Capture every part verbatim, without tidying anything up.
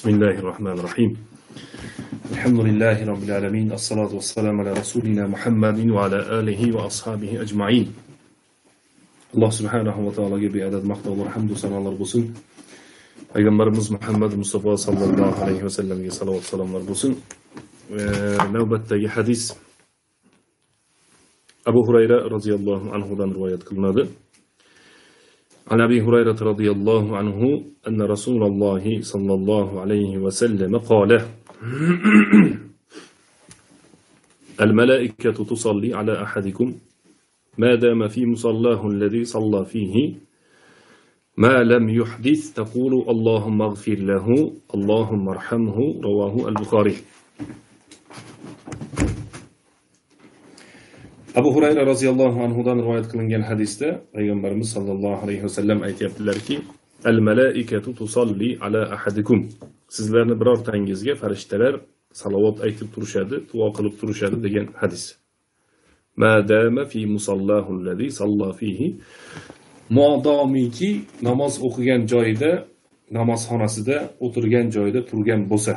Bismillahirrahmanirrahim. Elhamdülillahi Rabbil alemin. As-salatu vesselamu ala Resulina Muhammedin ve ala alihi ve ashabihi ecma'in. Allah subhanahu ve ta'ala bir adet maqtovlar, hamdu sanolar bo'lsin. Payg'ambarimiz Muhammad Mustafa sallallohu alayhi ve sellem'e salavat selamlar bo'lsin. Navbatdagi hadis Abu Hurayra radhiyallohu anhudan rivoyat qilinadi. عن أبي هريرة رضي الله عنه أن رسول الله صلى الله عليه وسلم قال الملائكة تصلي على أحدكم ما دام في مصلاه الذي صلى فيه ما لم يحدث تقول اللهم اغفر له اللهم ارحمه رواه البخاري. Abu Hurayra radhiyallohu anhudan rivoyat qilingan hadisda Payg'ambarimiz sallallohu alayhi vasallam aytayaptilarki, al-malaikatu tusalli ala ahadikum. Sizlarni birortangizga farishtalar salovat aytib turishadi, duo qilib turishadi degan hadis. Ma dama fi musallahu allazi salla fihi. Modomiki namoz o'qigan joyida, namozxonasida o'tirgan joyida turgan bo'lsa.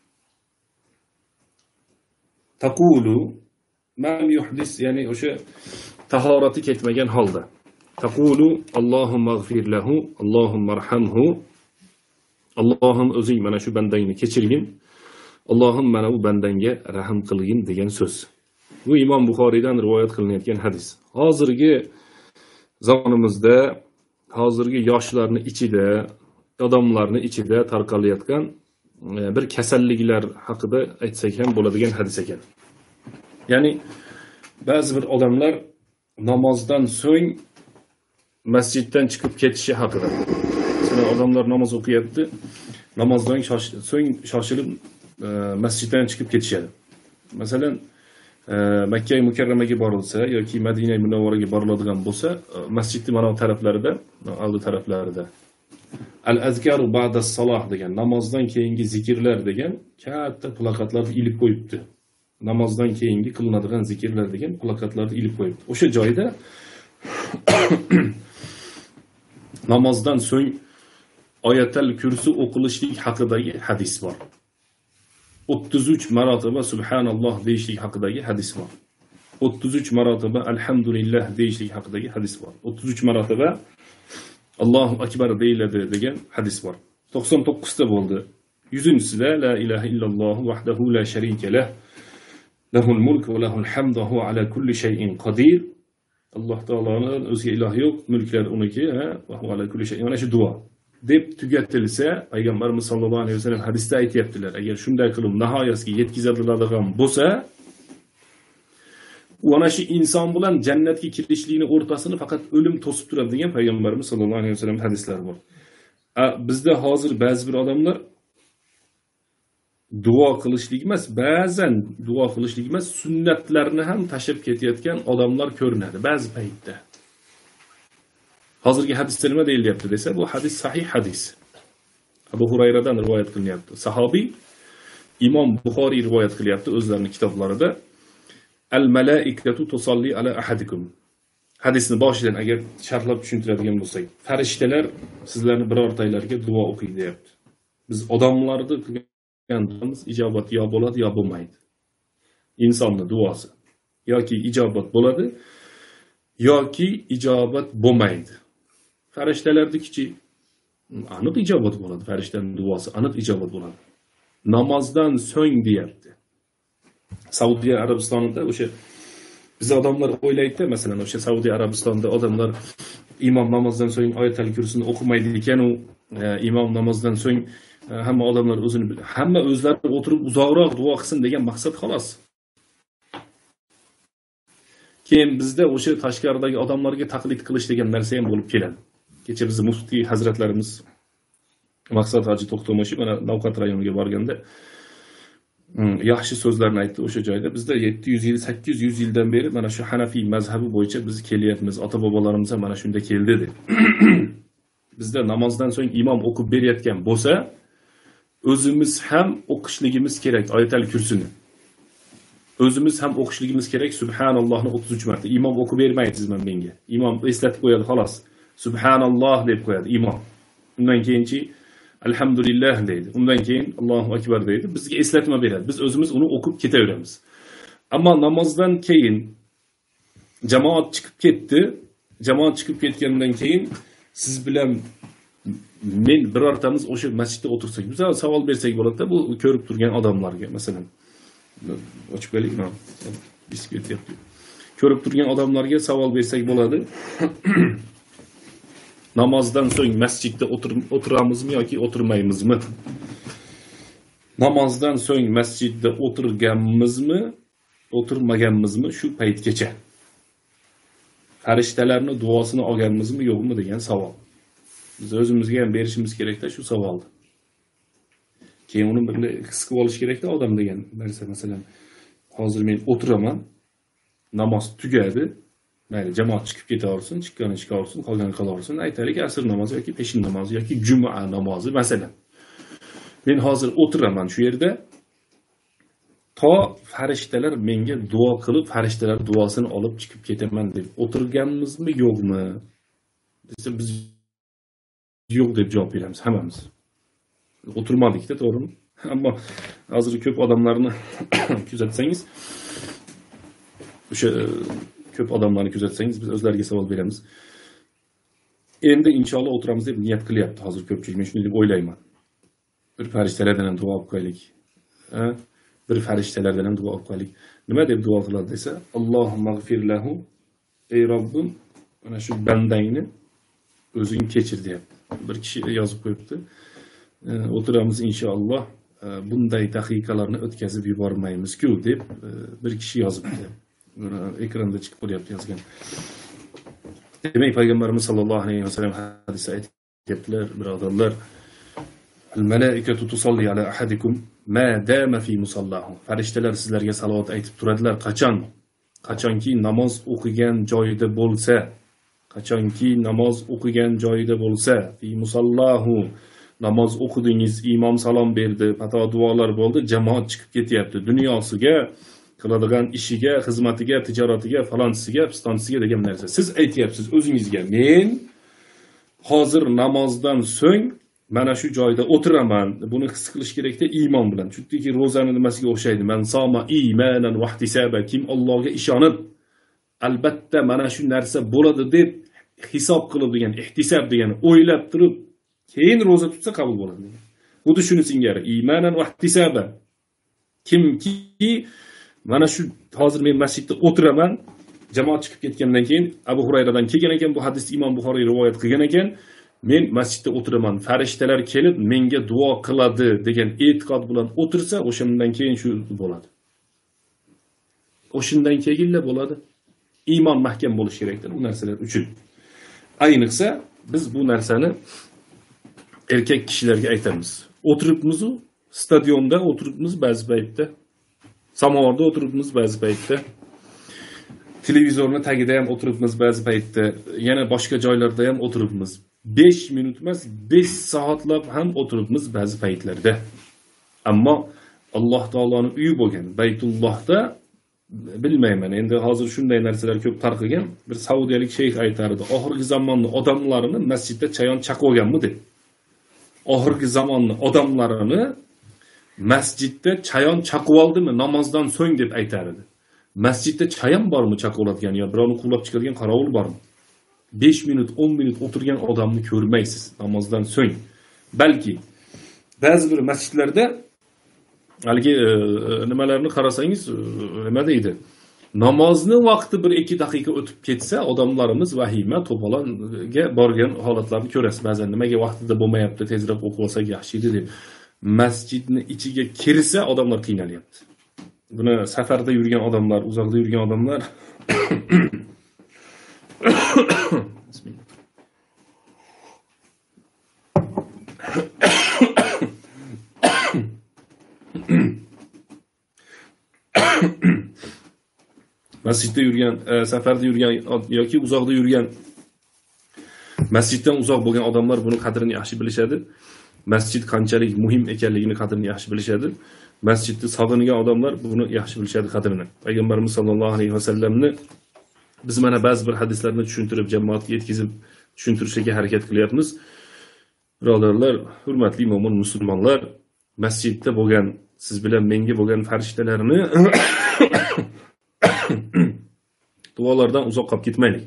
Taqulu Ma'am yuhdis, ya'ni o'sha tahorati ketmagan holda. Taqulu Allohumma ighfir lahu, Allohumma arhamhu. Allohim o'zing mana shu bandangni kechirgin. Allohim mana bu bandanga rahim qilgin degan so'z. Bu Imom Buxoriydan rivoyat qilinayotgan hadis. Hozirgi zamonimizda, hozirgi yoshlarning ichida, odamlarning ichida tarqalayotgan bir kasalliklar haqida aytsak ham bo'ladigan hadis ekan. Ya'ni ba'zi bir odamlar namozdan so'ng masjiddan chiqib ketishi haqida. Masalan, odamlar namoz o'qiyapti, namozdan so'ng shoshilib masjiddan chiqib ketishadi. Masalan, Makka mukarramaga borilsa yoki Madina munavvaraga boriladigan bo'lsa, masjidning mana bu taraflarida, oldi taraflarida al-azkaru ba'da as-salah degan, namozdan keyingi zikrlar degan katta plakatlarni ilib qo'yibdi. Namozdan keyingi qilinadigan zikrlar degan plakatlarni ilib qo'yibdi. O'sha joyda namozdan so'ng oyatal kursi o'qilishlik haqidagi hadis bor. o'ttiz uch marotaba subhanalloh deyishlik haqidagi hadis bor. o'ttiz uch marotaba alhamdulillah deyishlik haqidagi hadis bor. o'ttiz uch marotaba Allohu akbar deyiladi degan hadis bor. to'qson to'qqiz ta bo'ldi. yüzüncüsida la ilaha illalloh vahdahu la sharika lah Lahul mulk ve lahul hamd ve huve ala kulli şeyin qadir. Allah Teala'nın o'ziga iloh yo'q, mulklar uniki, ha, ve huve ala kulli şeyin. Mana shu duo deb tugatilsa, Payg'ambarimiz sallallohu alayhi vasallam hadisda aytayaptilar. Agar shunday qilib nihoyasiga yetkaziladigan bo'lsa, ana shu inson bilan jannatga kirishlikning o'rtasini faqat o'lim to'sib turadi degan Payg'ambarimiz sallallohu alayhi vasallam hadislari bor. Bizda hozir ba'zi bir odamlar duo qilishlik emas, ba'zan duo qilishlik emas, sunnatlarni ham tashib ketayotgan odamlar ko'rinadi ba'zi paytda. Hozirgi hadisda nima deyilyapti desa, bu hadis sahih hadis. Abu Hurayradan rivoyat qilinyapti. Sahobiy Imom Buxoriy rivoyat qilyapti o'zlarining kitoblarida. Al-malaikatu tusalli ala ahadikum. Hadisni boshidan agar sharhlab tushuntiradigan bo'lsak, farishtalar sizlarni birortanglarga duo o'qiydi deyapti. Biz odamlarni duomuz ijobat yo bo'ladi yo bo'lmaydi. Insonning duosi yoki ijobat bo'ladi yoki ijobat bo'lmaydi. Farishtalarnikichi aniq ijobat bo'ladi, farishtaning duosi aniq ijobat bo'ladi. Namozdan so'ng deyapti. Saudiya Arabistonida o'sha biz odamlar o'ylaydi, masalan, o'sha Saudiya Arabistonida odamlar imom namozdan so'ng oyatul kursini o'qimaydi ekan, u imom namozdan so'ng hamma odamlar o'zini hamma o'zlari o'tirib uzoqroq duo qilsin degan maqsad xolos. Keyin bizda o'sha tashqaridagi odamlarga taqlid qilish degan narsa ham bo'lib keladi. Kecha biz muftiy hazratlarimiz Maqsad Hoji To'xtamoshi mana Navqat rayoniga borganda yaxshi so'zlarni aytdi o'sha joyda. Bizda yetti yuz yil, sakkiz yuz yildan beri mana shu Hanafiy mazhabi bo'yicha biz kelyapmiz. Ota-bobolarimiz ham mana shunda keldi dedi. Bizda namozdan so'ng imom o'qib berayotgan bo'lsa, o'zimiz ham o'qishligimiz kerak oyatul kursini. O'zimiz ham o'qishligimiz kerak subhanallohni o'ttiz uch marta. Imom o'qib bermaydi sizman menga. Imom eslatib qo'yadi xolos. Subhanalloh deb qo'yadi imom. Undan keyinchi Elhamdülillah deydi. Undan keyin Allahu akbar deydi. Bizga eslatma beradi. Biz o'zimiz uni o'qib ketaveramiz. Ammo namozdan keyin jamoat chiqib ketdi. Jamoat chiqib ketgandan keyin siz bilan men birortamiz o'sha masjidda o'tirsak, biz savol bersak bo'ladi-da, bu ko'rib turgan odamlarga, masalan, ochib qo'yaylik, mana biskit yapti. Ko'rib turgan odamlarga savol bersak bo'ladi. Namozdan so'ng masjidda o'tiramizmi yoki o'tirmaymizmi? Namozdan so'ng masjidda o'tirganmizmi, o'tirmaganmizmi shu paytgacha? Farishtalarning duosini olganmizmi, yo'qmi degan savol. Biz o'zimizga ham berishimiz kerak-da shu savolni. Keyin uni bir his qilib olish kerak-da odam degan narsa. Masalan, hozir men o'tiraman, namoz tugadi. Mayli, jamoat chiqib ketaversin, chiqqani chiqaversin, qolgani qolaversin. Aytaylik, asr namozi yoki peshin namozi yoki juma namozi masalan. Men hozir o'tiraman shu yerda. To farishtalar menga duo qilib, farishtalar duosini olib chiqib ketaman deb o'tirganmizmi, yo'qmi? Desa biz yo'q deb javob beramiz hammamiz. O'tirmadik-da, to'g'rimi? Ammo hozir ko'p odamlarni kuzatsangiz, o'sha ko'p odamlarni kuzatsangiz, biz o'zlariga savol beramiz. Endi inshaalloh o'tiramiz deb niyat qilyapti hozir ko'pchilik. Men shunday deb o'ylayman. Bir farishtalardan duo olib qo'yaylik. Ha? Bir farishtalardan duo olib qo'yaylik. Nima deb duo qiladi desa, Allohumag'fir lahu, ey Robbim, mana shu bandangni o'zing kechir deyapti. Bir kishi yozib qo'yibdi. O'tiramiz inshaalloh, bunday daqiqalarni o'tkazib yubormaymiz-ku deb bir kishi yozibdi. Ekranda chiqib qo'yapti yozgan. Demak, payg'ambarimiz sollallohu alayhi vasallam hadisda aytibdilar, birodarlar, al-malaikatu tusalli ala ahadikum ma dama fi musallahu. Farishtalar sizlarga salovat aytib turadilar qachon? Qachonki namoz o'qigan joyida bo'lsa, qachonki namoz o'qigan joyida bo'lsa, fi musallahu, namoz o'qidingiz, imom salom berdi, xato duolar bo'ldi, jamoat chiqib ketyapti, dunyosiga, qiladigan ishiga, xizmatiga, tijoratiga, falonsiga, pistonsiga degan narsa. Siz aytyapsiz o'zingizga, men hozir namozdan so'ng mana shu joyda o'tiraman. Buni his qilish kerakda iymon bilan. Chuddiki ro'zani nimasiga o'xshaydi. Man soma imanan va ihtisaba, kim Allohga ishonib, albatta mana shu narsa bo'ladi deb hisob qilib degan, ihtisab degan, o'ylab turib, keyin ro'za tutsa qabul bo'ladi degan. Xuddi shuni singari imanan va ihtisaba. Kimki mana shu hozir men masjidda o'tiraman, jamoat chiqib ketgandan keyin Abu Hurayradan kelgan ekan, bu hadisni Imom Buxoriy rivoyat qilgan ekan, men masjidda o'tiraman, farishtalar kelib menga duo qiladi degan e'tiqod bilan o'tirsa, o'shandan keyin shu bo'ladi. O'shandan keyinla bo'ladi. Iymon mahkam bo'lish kerakdir bu narsalar uchun. Ayniqsa biz bu narsani erkak kishilarga aytamiz. O'tiribmiz-u, stadionda o'tiribmiz ba'zi paytda. Samovarda o'tiribmiz ba'zi paytda. Televizorning tagida ham o'tiribmiz ba'zi paytda. Yana boshqa joylarda ham o'tiribmiz. besh minut emas, besh soatlab ham o'tiribmiz ba'zi paytlarda. Ammo Alloh taoloning uyi bo'lgan Baytullohda bilmayman. Endi hozir shunday narsalar ko'p tarqagan. Bir saudiyalik sheyx aytardi, oxirgi zamonning odamlarini masjidda chayon chaqib olganmi deb. Oxirgi zamonning odamlarini masjidda chayon chaqib oldimi namozdan so'ng deb aytardi. Masjidda chayon bormi chaqib oladigan yo birovni quvlab chiqadigan qorovul bormi? besh minut, o'n minut o'tirgan odamni ko'rmaysiz namozdan so'ng. Balki ba'zi bir masjidlarda haligi nimalarni qarasangiz, nima deydi? Namozni vaqti bir ikki daqiqa o'tib ketsa, odamlarimiz vahima, to'polonga borgan holatlarni ko'rasiz. Ba'zan nimaga vaqtida bo'lmayapti, tezroq o'qib olsak yaxshi edi deb masjidning ichiga kirsa, odamlar qiynalyapti. Buni safarda yurgan odamlar, uzoqda yurgan odamlar Bismillah. Masjidda yurgan, safarda yurgan yoki uzoqda yurgan, masjiddan uzoq bo'lgan odamlar buni qadrini yaxshi bilishadi. Masjid qanchalik muhim ekanligini qadrini yaxshi bilishadi. Masjidni sog'ingan odamlar buni yaxshi bilishadi qadrini. Payg'ambarimiz sollallohu alayhi vasallamni biz mana ba'zi bir hadislarni tushuntirib, jamoatga yetkazib tushuntirishga harakat qilyapmiz. Birodarlar, hurmatli mo'min musulmonlar, masjidda bo'lgan siz bilan menga bo'lgan farishtalarni duolardan uzoq qolib ketmaylik.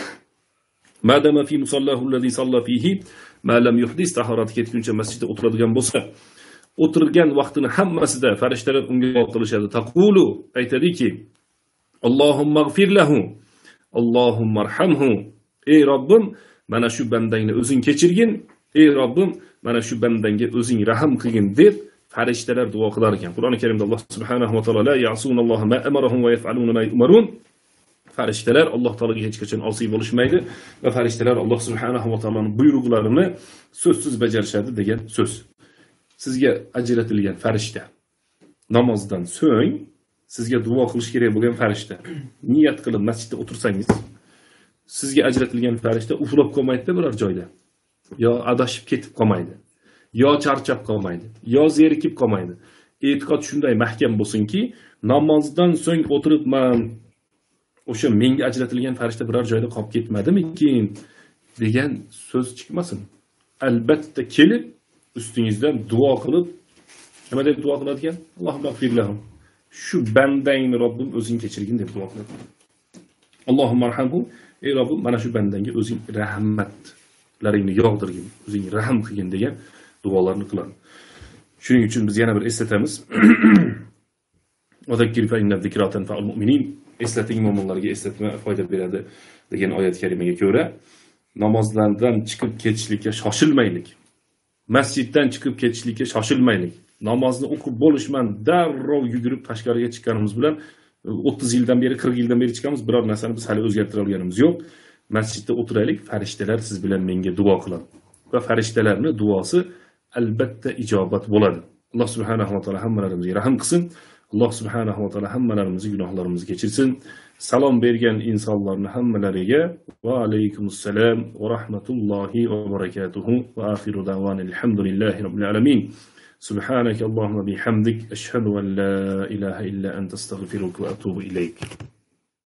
Madama fi musallahu allazi salla fihi ma lam yuhdis tahorat ketguncha masjidda o'tiradigan bo'lsa, o'tirgan vaqtini hammasida farishtalar unga duo qilishadi. Taqulu aytadiki: Allohumma g'fir lahu, Allohumma arhamhu. Ey Robbim, mana shu bandangni o'zing kechirgin. Ey Robbim, mana shu bandanga o'zing rahim qilgin deb farishtalar duo qilar ekan. Qur'oni Karimda Alloh subhanahu va taolo la ya'sunalloha ma amarahum va yaf'aluna ma yu'marun. Farishtalar Alloh taologa hech qachon osiy bo'lishmaydi va farishtalar Alloh subhanahu va taoloning buyruqlarini so'zsiz bajarishadi degan so'z. Sizga ajratilgan farishta namozdan so'ng sizga duo qilish kerak bo'lgan farishta niyat qilib masjidda o'tirsangiz, sizga ajratilgan farishta uxlab qolmaydi biror joyda. Yo adashib ketib qolmaydi, yo charchab qolmaydi, yo zerikib qolmaydi. E'tiqod shunday mahkam bo'lsinki, namozdan so'ng o'tiribman, o'sha menga ajratilgan farishta biror joyda qolib ketmadimikin degan so'z chiqmasin. Albatta kelib ustingizdan duo qilib, nima deb duo qiladigan? Allohumma g'fir lahum. Shu bandangni Robbim o'zing kechirgin deb duo qiladi. Allohumma arhamhu. Ey Robbim, mana shu bandanga o'zing rahmatlaringni yog'dirgin, o'zing rahim qilgin degan duolarni qiladi. Shuning uchun biz yana bir eslatamiz. Vadakkir fa inna zikra tanfa'ul mu'minin. Eslating, mo'minlarga eslatma foyda beradi degan oyat karimaga ko'ra, namozlardan chiqib ketishlikka shoshilmaylik. Masjiddan chiqib ketishlikka shoshilmaylik. Namozni o'qib bo'lishman, darrov yugurib tashqariga chiqqanimiz bilan o'ttiz yildan beri, qirq yildan beri chiqamiz, biror narsani biz hali o'zgartira olganimiz yo'q. Masjidda o'tiraylik, farishtalar siz bilan menga duo qiladi. Va farishtalarning duosi albatta ijobat bo'ladi. Alloh subhanahu va taolo hammalarimizga rahim qilsin. Alloh subhanahu va taolo hammalarimizni gunohlarimizni kechirsin. Salom bergan insonlarning hammalariga va alaykumussalam va rahmatullohi va barakatuhu va axiru da'vana alhamdulillahi robbil alamin. Subhanaka Allahumma bihamdik ashhadu an la ilaha illa anta astaghfiruka va atubu ilayk.